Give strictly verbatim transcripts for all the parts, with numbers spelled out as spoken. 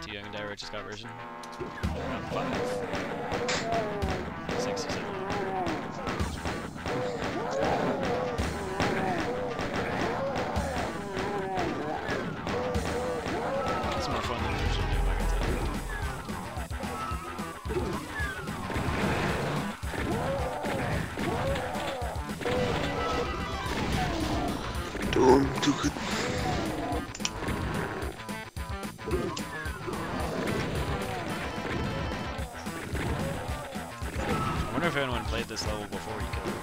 Too Young and Die Righteous got version. Round five. Six or seven. It's more fun than the original game, I can tell you. Doing too good. I wonder if anyone played this level before you killed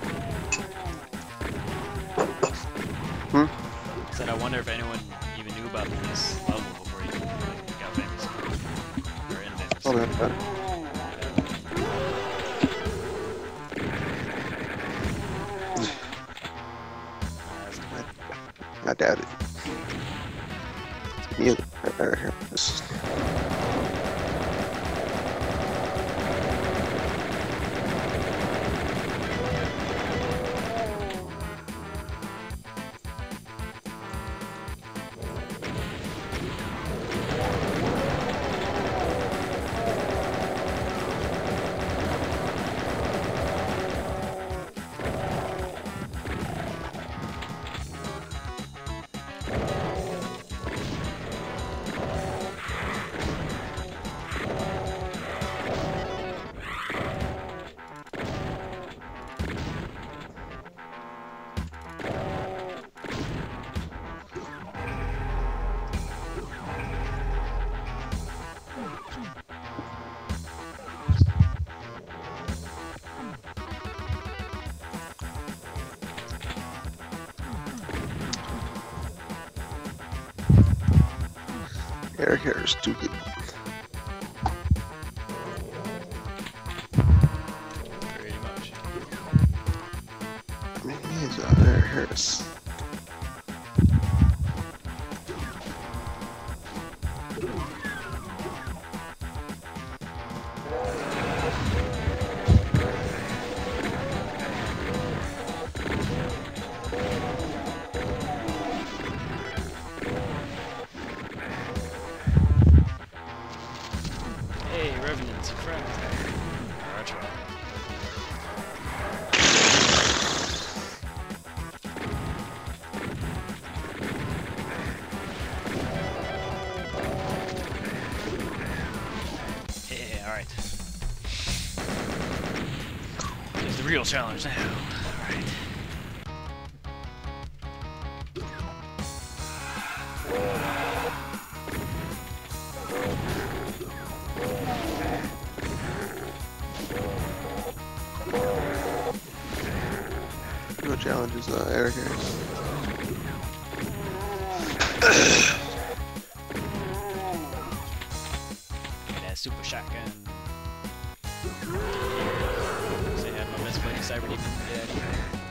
everybody. Hmm? I said I wonder if anyone even knew about this level before you like, got famous. Or infamous. Probably not bad. I doubt it. Yeah, right here. This- Air hair is too good. Pretty much. I mean, he is uh, Air Harris. Hey, Revenants, you friend. Alright, try. Yeah, alright. Here's the real challenge now. Alright. No challenge is uh, Air Harris. That super shotgun. Say I had my best buddy Cyber Demon. Yeah.